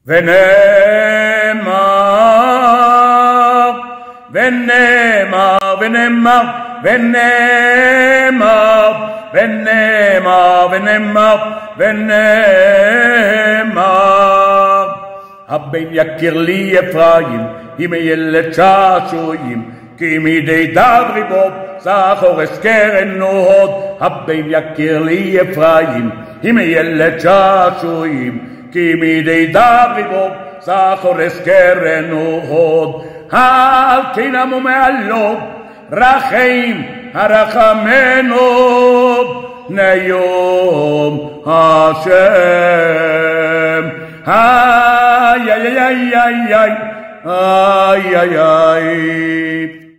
ונאמר, ונאמר, ונאמר, ונאמר, ונאמר, ונאמר, ונאמר. הבן יקיר לי אפרים, אם ילד שעשועים, כי מדי דברי בו סחור אזכרנו הוד. הבן יקיר לי אפרים, אם ילד שעשועים, כי מדי דברי בו סחור אזכרנו הוד. אל תנמו מעלו רחם הרחמנו ניום השם. איי איי איי איי איי איי איי